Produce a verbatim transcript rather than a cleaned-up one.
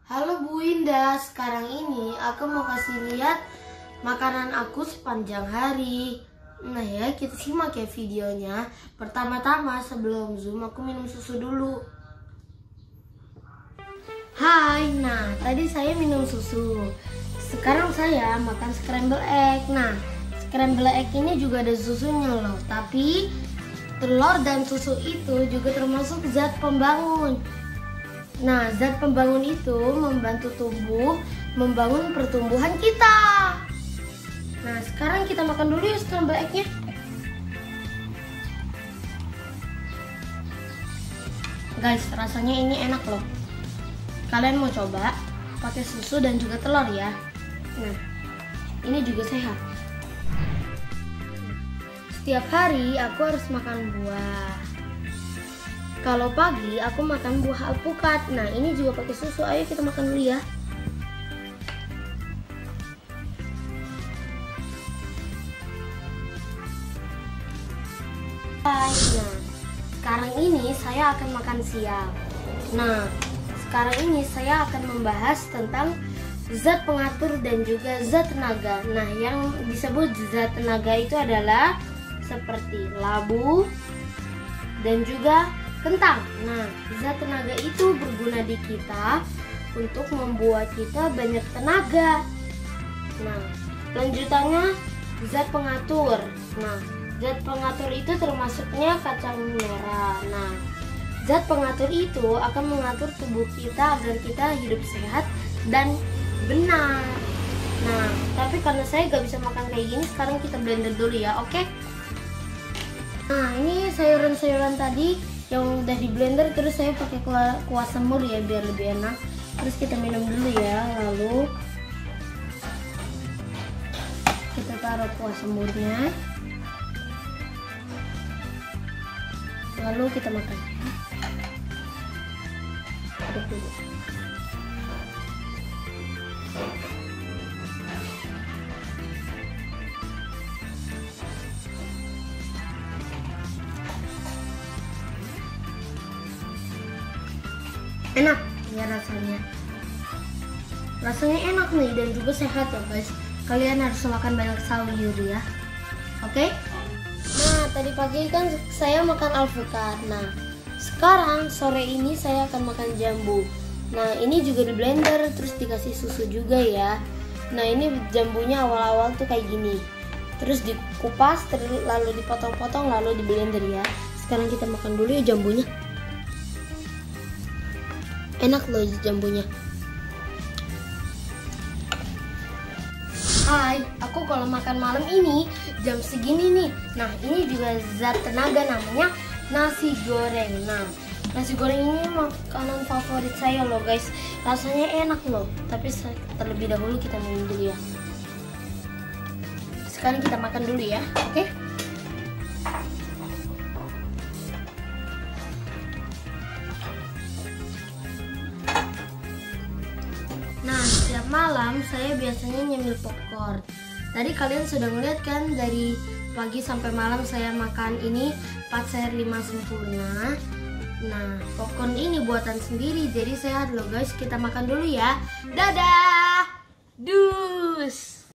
Halo Bu Indah, sekarang ini aku mau kasih lihat makanan aku sepanjang hari. Nah ya, kita simak ya videonya. Pertama-tama sebelum zoom aku minum susu dulu. Hai, nah tadi saya minum susu. Sekarang saya makan scramble egg. Nah, scramble egg ini juga ada susunya loh. Tapi telur dan susu itu juga termasuk zat pembangun. Nah, zat pembangun itu membantu tubuh membangun pertumbuhan kita. Nah, sekarang kita makan dulu ya scramble egg-nya. Guys, rasanya ini enak loh. Kalian mau coba pakai susu dan juga telur ya. Nah, ini juga sehat. Setiap hari aku harus makan buah. Kalau pagi aku makan buah alpukat. Nah, ini juga pakai susu. Ayo kita makan dulu ya. Nah, sekarang ini saya akan makan siang. Nah, sekarang ini saya akan membahas tentang zat pengatur dan juga zat tenaga. Nah, yang disebut zat tenaga itu adalah seperti labu dan juga kentang. Nah, zat tenaga itu berguna di kita untuk membuat kita banyak tenaga. Nah, lanjutannya zat pengatur. Nah, zat pengatur itu termasuknya kacang merah. Nah, zat pengatur itu akan mengatur tubuh kita agar kita hidup sehat dan benar. Nah, tapi karena saya gak bisa makan kayak gini, sekarang kita blender dulu ya, oke? Nah, ini sayuran-sayuran tadi yang udah di blender, terus saya pakai kuah, kuah semur ya biar lebih enak. Terus kita minum dulu ya, lalu kita taruh kuah semurnya, lalu kita makan. Aduk dulu. Enak ya rasanya. Rasanya enak nih dan juga sehat ya guys. Kalian harus makan banyak sayur ya. Oke? Nah, tadi pagi kan saya makan alpukat. Nah, sekarang sore ini saya akan makan jambu. Nah, ini juga di blender terus dikasih susu juga ya. Nah, ini jambunya awal-awal tuh kayak gini. Terus dikupas, terus lalu dipotong-potong, lalu di blender ya. Sekarang kita makan dulu ya jambunya. Enak loh jambunya. Hai, aku kalau makan malam ini jam segini nih. Nah, ini juga zat tenaga, namanya nasi goreng. Nah, nasi goreng ini makanan favorit saya loh guys. Rasanya enak loh. Tapi terlebih dahulu kita minum dulu ya. Sekarang kita makan dulu ya, oke? Nah, setiap malam saya biasanya nyemil popcorn. Tadi kalian sudah ngeliat kan, dari pagi sampai malam saya makan ini empat sehat lima sempurna. Nah, popcorn ini buatan sendiri, jadi sehat loh guys. Kita makan dulu ya. Dadah. Dus.